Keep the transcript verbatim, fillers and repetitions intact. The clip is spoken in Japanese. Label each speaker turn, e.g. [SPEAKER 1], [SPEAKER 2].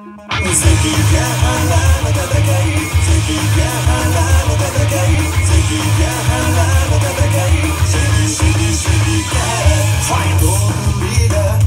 [SPEAKER 1] 関ヶ原の戦い、関ヶ原の戦い、関ヶ原の戦い、関関関ヶ原ファイト。ゴールリーダー